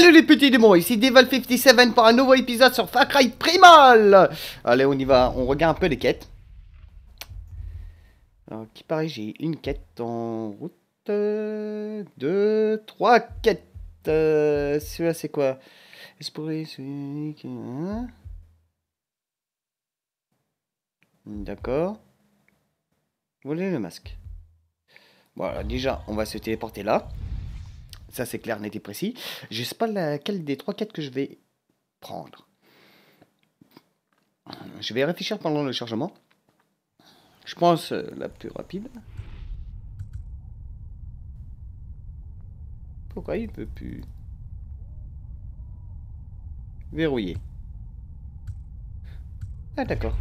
Salut les petits démons, ici Devil57 pour un nouveau épisode sur Far Cry Primal. Allez, on y va, on regarde un peu les quêtes. Alors, qui paraît, j'ai une quête en route. Deux, trois quêtes. Celui-là, c'est quoi? Explorer celui qui... hein? D'accord. Voler le masque. Voilà, déjà, on va se téléporter là. Ça, c'est clair, net et précis. Je sais pas laquelle des trois quêtes que je vais prendre. Je vais réfléchir pendant le chargement. Je pense la plus rapide. Pourquoi il peut plus verrouiller? Ah d'accord.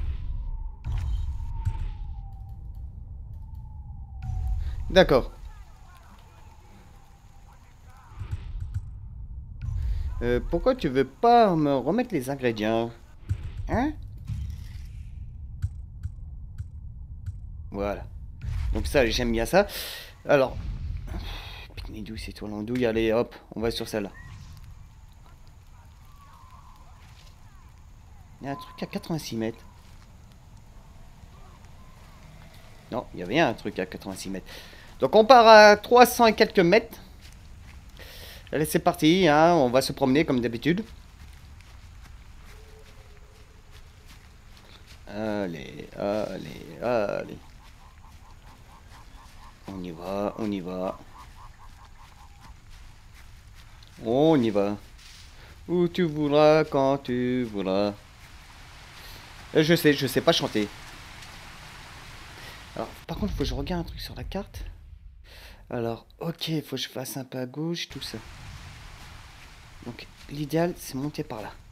D'accord. Pourquoi tu veux pas me remettre les ingrédients? Hein? Voilà. Donc ça, j'aime bien ça. Alors, pique-nique douce, étoile en douille, allez hop, on va sur celle-là. Il y a un truc à 86 mètres. Non, il y avait un truc à 86 mètres. Donc on part à 300 et quelques mètres. Allez, c'est parti, hein, on va se promener comme d'habitude. Allez, allez, allez. On y va, on y va. On y va. Où tu voudras, quand tu voudras. Je sais pas chanter. Alors, par contre, il faut que je regarde un truc sur la carte. Alors, ok, il faut que je fasse un peu à gauche, tout ça. Donc, l'idéal, c'est monter par là.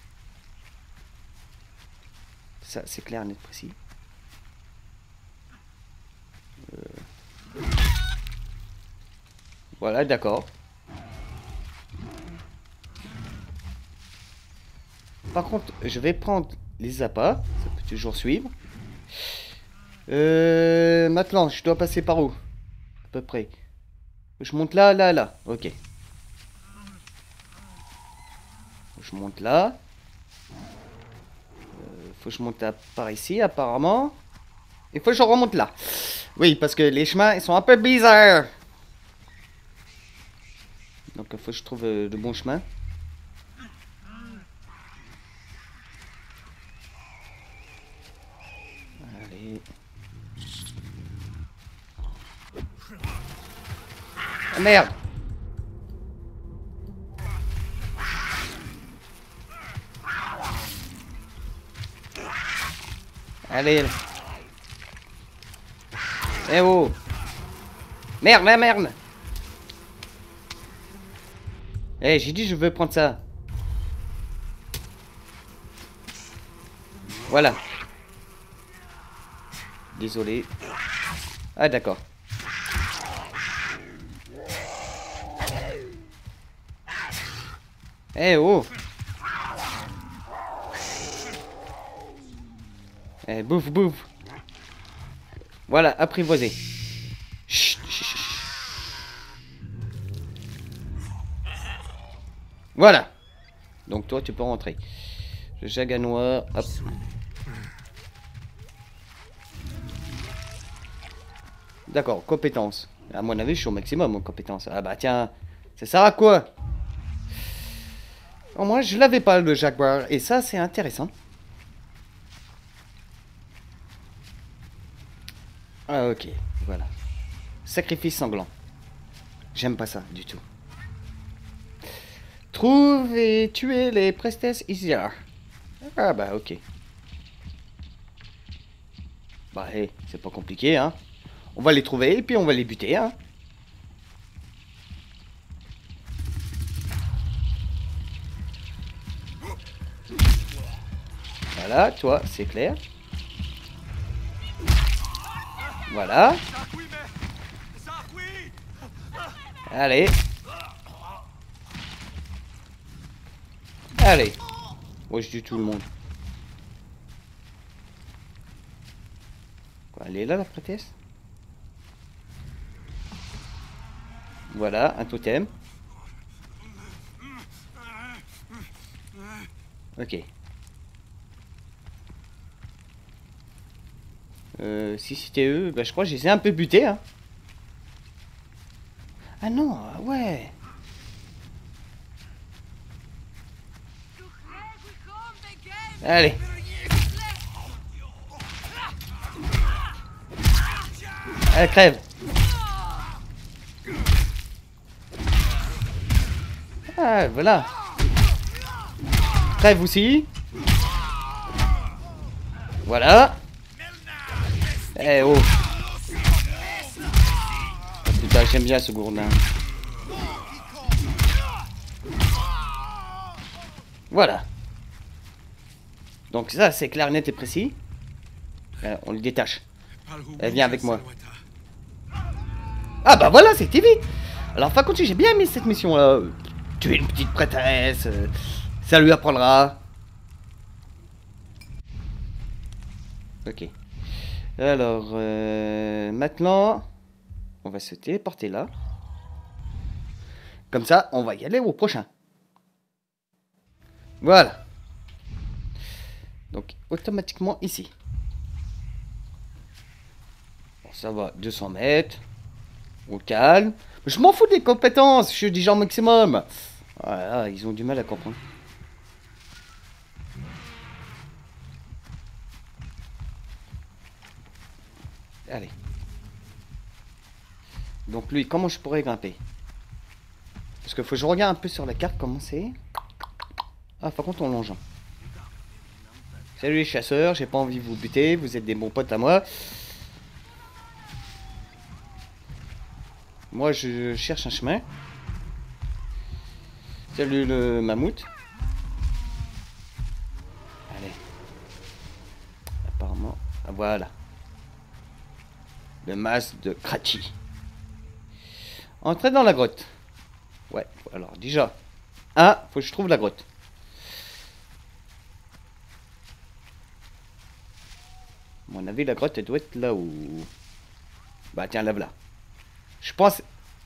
Ça, c'est clair, net, précis. Voilà, d'accord. Par contre, je vais prendre les appâts. Ça peut toujours suivre. Maintenant, je dois passer par où? À peu près. Je monte là, là, là. Ok. Je monte là. Faut que je monte par ici, apparemment. Il faut que je remonte là. Oui, parce que les chemins, ils sont un peu bizarres. Donc, il faut que je trouve le bon chemin. Allez. Ah, merde! Allez. Eh oh! Merde, merde, merde! Eh, j'ai dit je veux prendre ça. Voilà. Désolé. Ah, d'accord. Eh oh! Eh, bouffe, bouffe. Voilà, apprivoisé. Chut, chut, chut. Voilà. Donc toi, tu peux rentrer. Le jaganois, hop. D'accord, compétence. À mon avis, je suis au maximum en compétence. Ah bah tiens, ça sert à quoi? Au moins, je l'avais pas, le jaguar. Et ça, c'est intéressant. Ah ok, voilà. Sacrifice sanglant. J'aime pas ça, du tout. Trouve et tuer les Prestes Isiar. Ah bah ok. Bah hey, c'est pas compliqué, hein. On va les trouver et puis on va les buter, hein. Voilà, toi, c'est clair. Voilà. Allez. Allez. Moi, je tue tout le monde. Quoi, elle est là, la prêtresse? Voilà, un totem. Ok. Si c'était eux, bah, je crois que je les ai un peu butés. Hein. Ah non, ouais. Allez. Allez, crève. Ah, voilà. Crève aussi. Voilà. Eh oh. Putain, j'aime bien ce gourdin. Voilà. Donc ça, c'est clair, net et précis. On le détache. Elle vient avec moi. Ah bah voilà, c'était vite. Alors, par contre, j'ai bien aimé cette mission-là. Tu es une petite prêtresse. Ça lui apprendra. Ok. Alors, maintenant, on va se téléporter là. Comme ça, on va y aller au prochain. Voilà. Donc, automatiquement ici. Bon, ça va, 200 mètres. Au calme. Je m'en fous des compétences, je suis du genre maximum. Voilà, ils ont du mal à comprendre. Allez. Donc lui, comment je pourrais grimper? Parce que faut que je regarde un peu sur la carte comment c'est. Ah, par contre, on longe. Salut les chasseurs, j'ai pas envie de vous buter, vous êtes des bons potes à moi. Moi, je cherche un chemin. Salut le mammouth. Allez. Apparemment, ah, voilà. Le masque de Kratchi. Entrer dans la grotte. Ouais, alors déjà. Ah, faut que je trouve la grotte. À mon avis, la grotte, elle doit être là où... Bah tiens, là, voilà. Je pense...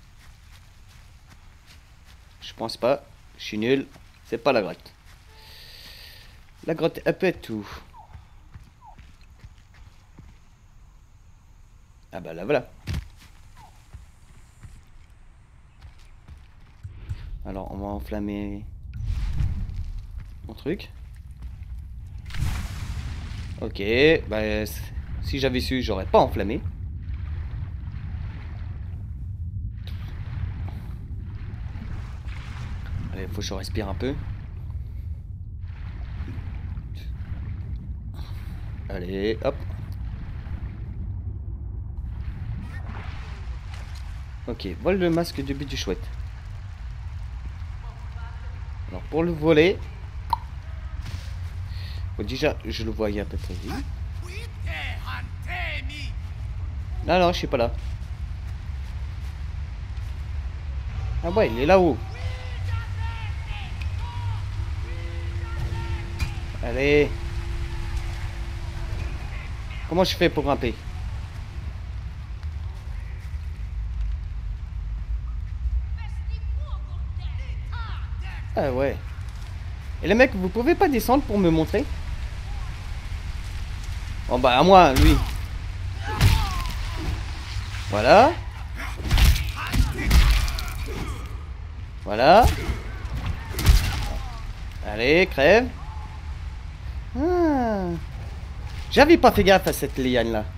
Je pense pas. Je suis nul. C'est pas la grotte. La grotte, elle peut être où? Ah bah là, voilà. Alors, on va enflammer... mon truc. Ok, bah... si j'avais su, j'aurais pas enflammé. Allez, faut que je respire un peu. Allez, hop. Ok, vole le masque du but du chouette. Alors, pour le voler... Bon, déjà, je le voyais à peu près vite. Non, non, je suis pas là. Ah ouais, il est là-haut. Allez. Comment je fais pour grimper? Ah ouais. Et les mecs, vous pouvez pas descendre pour me montrer? Bon bah à moi, lui. Voilà. Voilà. Allez, crève. Ah. J'avais pas fait gaffe à cette liane là.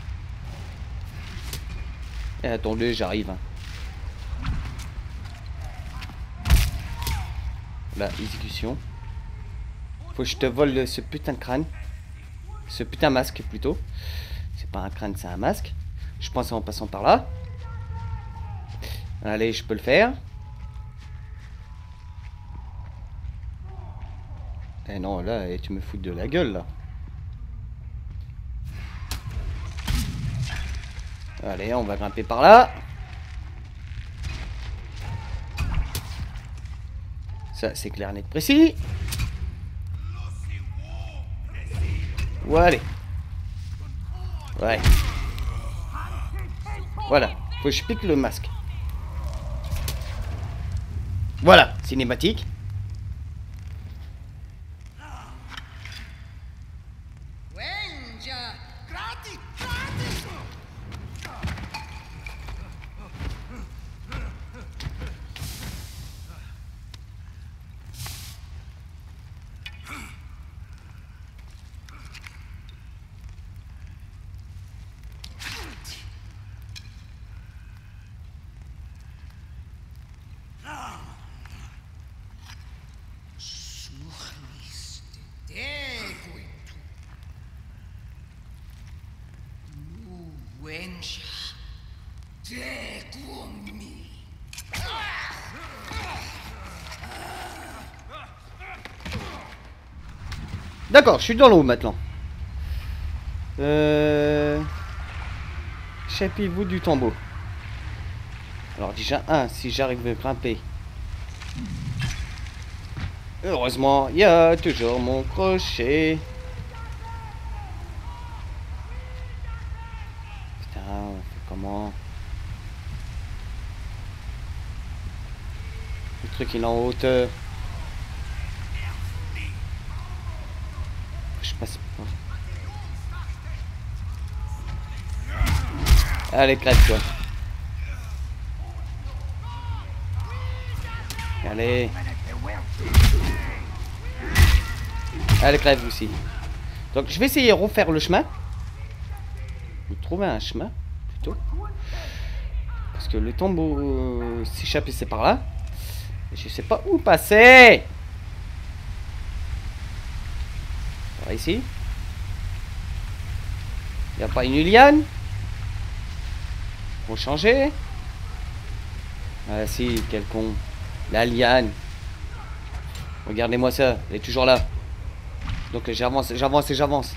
Eh, attendez, j'arrive. Hein. La exécution. Faut que je te vole ce putain de crâne. Ce putain de masque plutôt. C'est pas un crâne, c'est un masque. Je pense en passant par là. Allez, je peux le faire. Eh non, là, tu me fous de la gueule là. Allez, on va grimper par là. Ça, c'est clair, net, précis. Ouais, ouais. Voilà. Faut que je pique le masque. Voilà. Cinématique. D'accord, je suis dans l'eau maintenant. Chapez-vous du tombeau. Alors déjà, si j'arrive à grimper. Heureusement, il y a toujours mon crochet. Putain, on fait comment? Le truc il est en hauteur. Je passe pas. Allez, crève toi. Allez. Allez, crève aussi. Donc je vais essayer de refaire le chemin. Ou trouver un chemin, plutôt. Parce que le tombeau s'échapper c'est par là. Et je sais pas où passer. Par ici. Y a pas une liane? Pour changer? Ah si, quel con. La liane. Regardez-moi ça, elle est toujours là. Donc j'avance, j'avance et j'avance.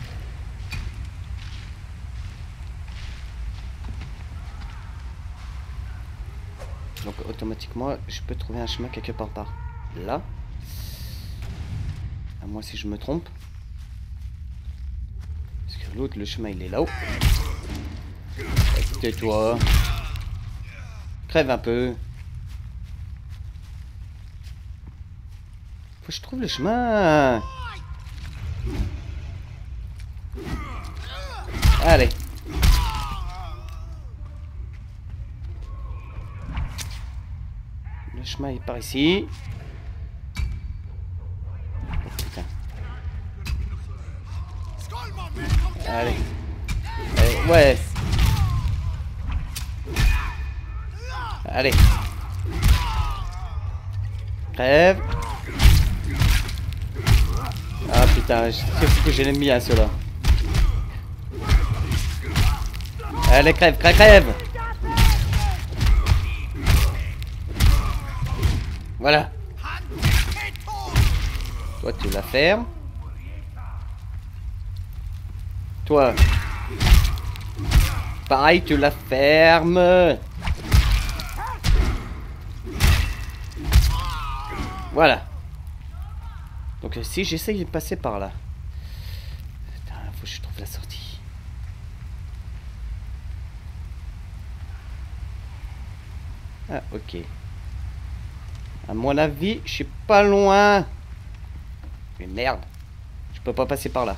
Donc automatiquement, je peux trouver un chemin quelque part par là. À moins si je me trompe. Parce que l'autre, le chemin, il est là-haut. Tais-toi. Crève un peu. Faut que je trouve le chemin. Allez. Le chemin est par ici. Oh, putain. Allez. Allez. Ouais. Allez. Crève. Ah putain, c'est que je l'aime bien ceux-là. Allez, crève, crève, crève. Voilà. Toi, tu la fermes. Toi. Pareil, tu la fermes. Voilà. Donc si j'essaye de passer par là. Putain, faut que je trouve la sortie. Ah, ok. À mon avis, je suis pas loin. Mais merde. Je peux pas passer par là.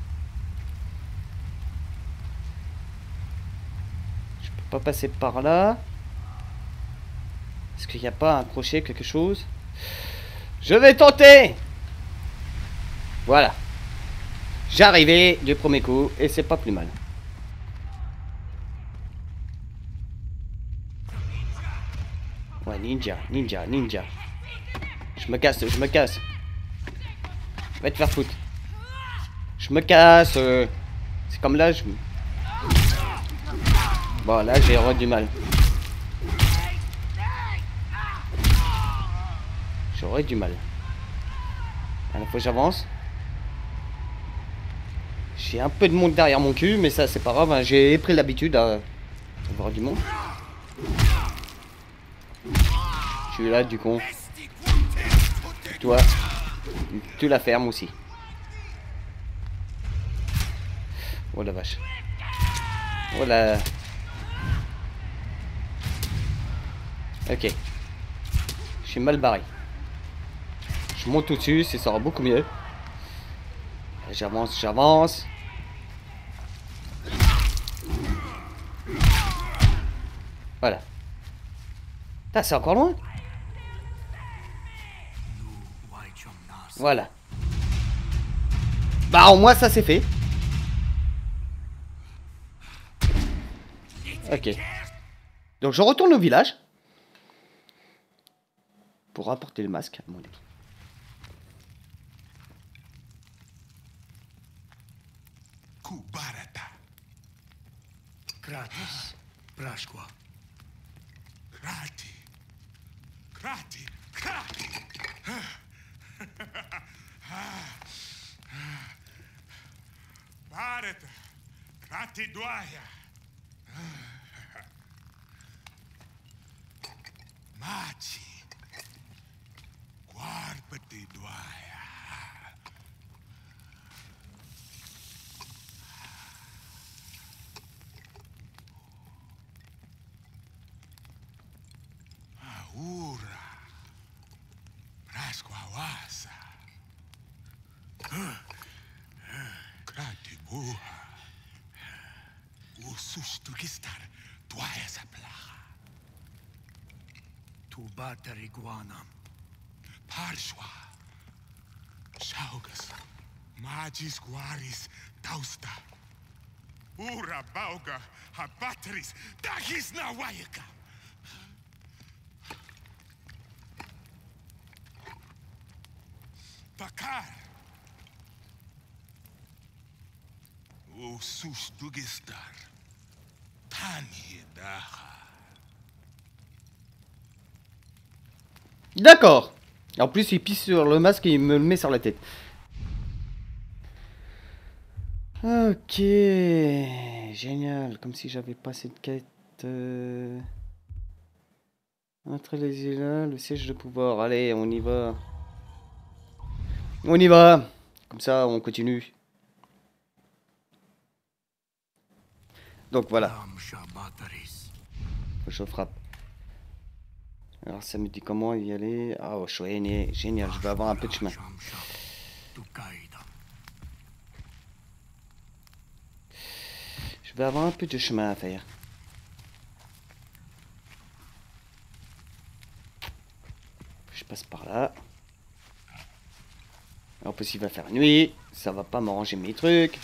Je peux pas passer par là. Est-ce qu'il n'y a pas un crochet, quelque chose? Je vais tenter. Voilà. J'ai arrivé du premier coup et c'est pas plus mal. Ouais, ninja, ninja, ninja. Je me casse, je me casse. Va te faire foutre. Je me casse. C'est comme là, je... Bon, là, j'ai du mal. J'aurais du mal. Alors, faut que j'avance. J'ai un peu de monde derrière mon cul, mais ça, c'est pas grave. Hein. J'ai pris l'habitude à avoir du monde. Je suis là, du con. Toi, tu la fermes aussi. Oh la vache. Oh la... Ok. Je suis mal barré. Je monte au-dessus, ça sera beaucoup mieux. J'avance, j'avance. Voilà. Ah, c'est encore loin. Voilà. Bah, au moins, ça c'est fait. Ok. Donc, je retourne au village. Pour rapporter le masque, à mon avis. Kratis. Praskwa. Krati. Krati. Krati. Bareta. Krati Dwaya. Machi. Guarpati Dwaya. Aura. Praskawasa. Krati Buha. Usus Turkistar. Dwaya Saplaha. Tu bateri guanam. Parshwa. Shaugas. Magis Guaris. Tausta. Ura Bauga. Habateris. Dagis Nawayaka. Bakar. Usus Dugistar. Tani Daha. D'accord. En plus, il pisse sur le masque et il me le met sur la tête. Ok. Génial. Comme si j'avais pas cette quête. Entre les îles, le siège de pouvoir. Allez, on y va. On y va. Comme ça, on continue. Donc voilà. Lamsha bateris. Faut que je frappe. Alors ça me dit comment y aller. Ah, oh, chouette, génial. Je vais avoir un peu de chemin. Shamsha. Tu kaida. Je vais avoir un peu de chemin à faire. Je passe par là. En plus, il va faire nuit. Ça va pas m'arranger mes trucs.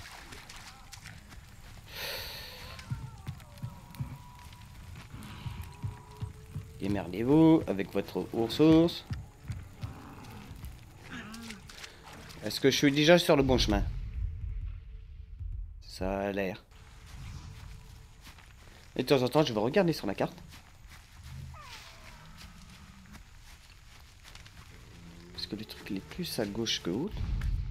Démerdez-vous avec votre ressource. Est-ce que je suis déjà sur le bon chemin? Ça a l'air. Et de temps en temps, je vais regarder sur la carte. Parce que le truc, il est plus à gauche que haut.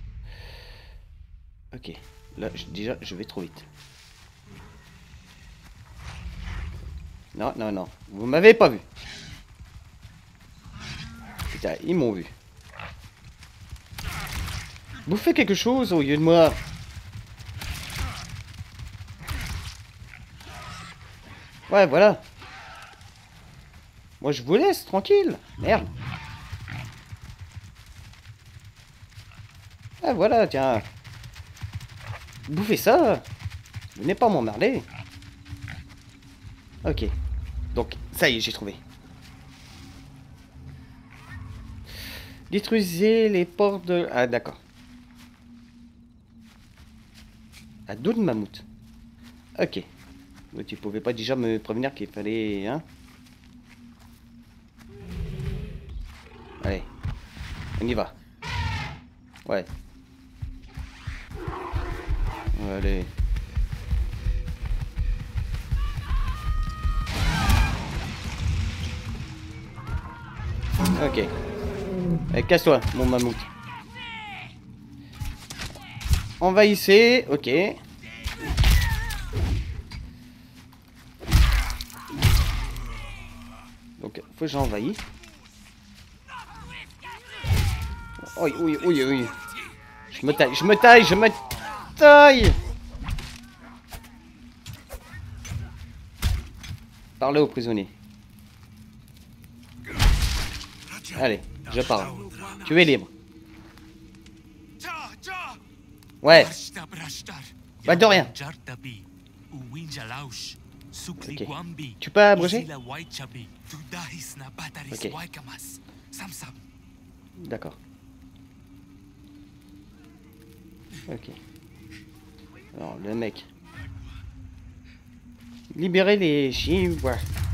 Ok. Là, déjà, je vais trop vite. Non, non, non. Vous m'avez pas vu. Putain, ils m'ont vu. Bouffez quelque chose au lieu de moi. Ouais, voilà. Moi, je vous laisse tranquille. Merde. Ah, voilà, tiens. Bouffez ça. Venez pas m'emmerder. Ok. Donc, ça y est, j'ai trouvé. Détruisez les portes de... Ah, d'accord. À dos de mammouth. Ok. Mais tu pouvais pas déjà me prévenir qu'il fallait... Hein? Allez. On y va. Ouais. Allez. Ok. Allez, casse-toi, mon mammouth. Envahissez. Ok. Donc, faut que j'envahisse. Oui, oui, oui, oui. Je me taille, je me taille, je me taille. Parlez aux prisonniers. Allez, je parle. Tu es libre. Ouais. Bah de rien. Ok. Tu peux abréger? Ok. D'accord. Ok. Alors, le mec. Libérez les chibouas.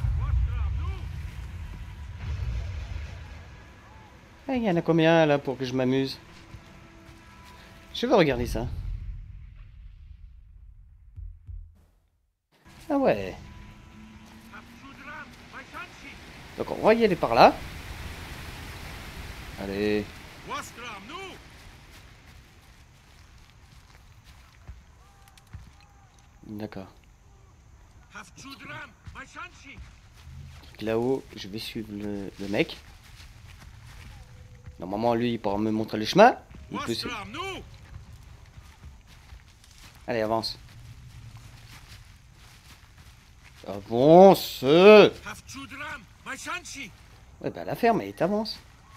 Il y en a combien là pour que je m'amuse? Je vais regarder ça. Ah ouais. Donc on va y aller par là. Allez. D'accord. Là-haut, je vais suivre le mec. Normalement, lui, il pourra me montrer le chemin. Il peut se... Allez, avance. Avance. Ouais, bah la ferme, et t'avances.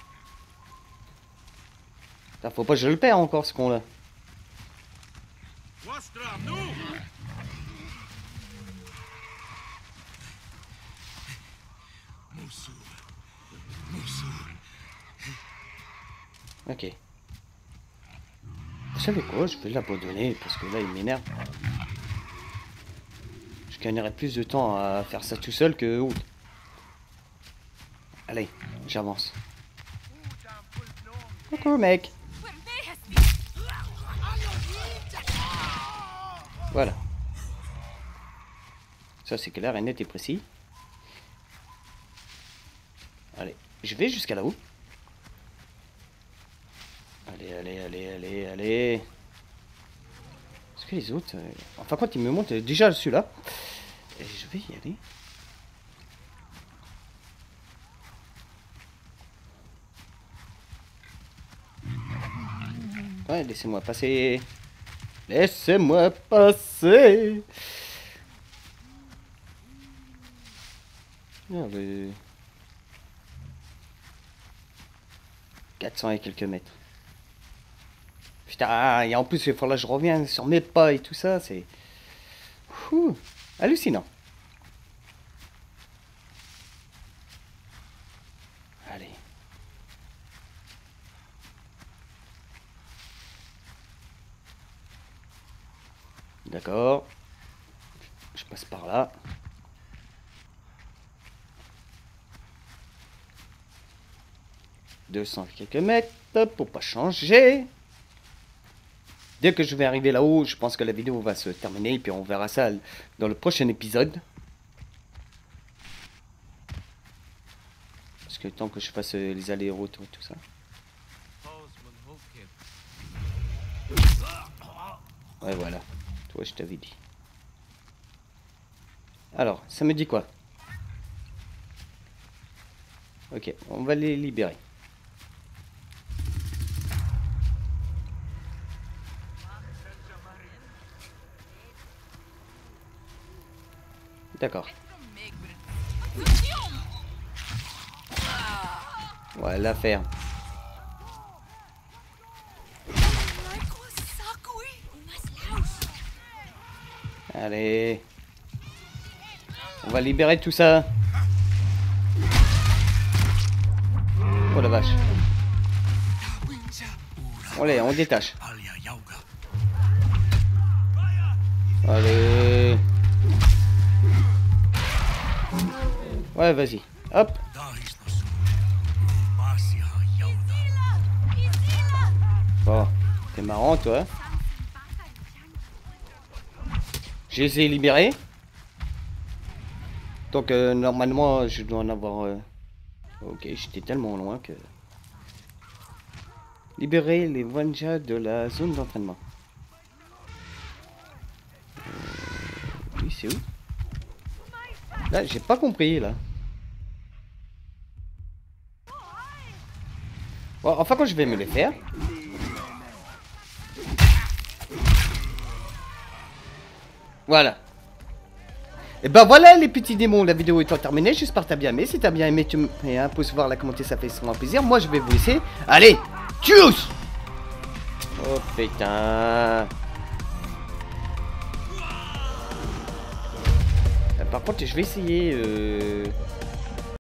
Faut pas que je le perds encore, ce con-là. Ok. Vous savez quoi, je vais l'abandonner parce que là il m'énerve. Je gagnerai plus de temps à faire ça tout seul que autre. Allez, j'avance. Coucou mec. Voilà. Ça c'est clair et net et précis. Allez, je vais jusqu'à là-haut. Allez, allez, allez, allez, allez. Est-ce que les autres... Enfin, quand ils me montent déjà celui-là. Et je vais y aller. Ouais, laissez-moi passer. Laissez-moi passer. Allez. 400 et quelques mètres. Putain, et en plus, il faut là je reviens sur mes pas et tout ça, c'est... hallucinant. Allez. D'accord. Je passe par là. « 200 quelques mètres pour pas changer. » Dès que je vais arriver là-haut, je pense que la vidéo va se terminer. Et puis on verra ça dans le prochain épisode. Parce que tant que je fasse les allers-retours et tout ça. Ouais, voilà. Toi, je t'avais dit. Alors, ça me dit quoi? Ok, on va les libérer. D'accord. Ouais, la ferme. Allez. On va libérer tout ça. Oh la vache. Allez, on détache. Allez. Ouais, vas-y. Hop. Bon, t'es marrant, toi. Je les ai libérés. Donc, normalement, je dois en avoir... Ok, j'étais tellement loin que... Libérer les Wanja de la zone d'entraînement. Oui, c'est où? Là, j'ai pas compris, là. Bon, enfin, quand je vais me les faire... Voilà. Et ben voilà les petits démons, la vidéo étant terminée, j'espère que t'as bien aimé. Si t'as bien aimé, tu me mets un pouce vers, la commenter, ça fait extrêmement plaisir. Moi je vais vous laisser. Allez, tchuss. Oh putain. Par contre je vais essayer